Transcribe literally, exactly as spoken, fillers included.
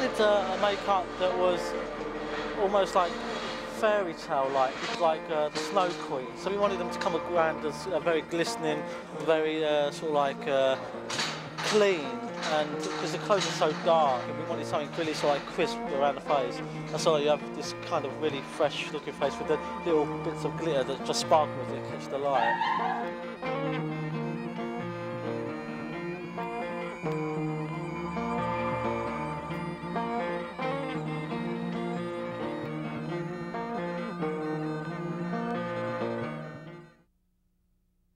wanted uh, a makeup that was almost like fairy tale like, like uh, the Snow Queen. So we wanted them to come around as uh, very glistening, very uh, sort of like uh, clean, and because the clothes are so dark, and we wanted something really sort of like crisp around the face. And so you have this kind of really fresh looking face with the little bits of glitter that just sparkle as it catch the light.